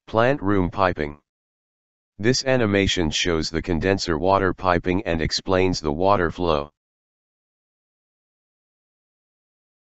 Plant room piping. This animation shows the condenser water piping and explains the water flow.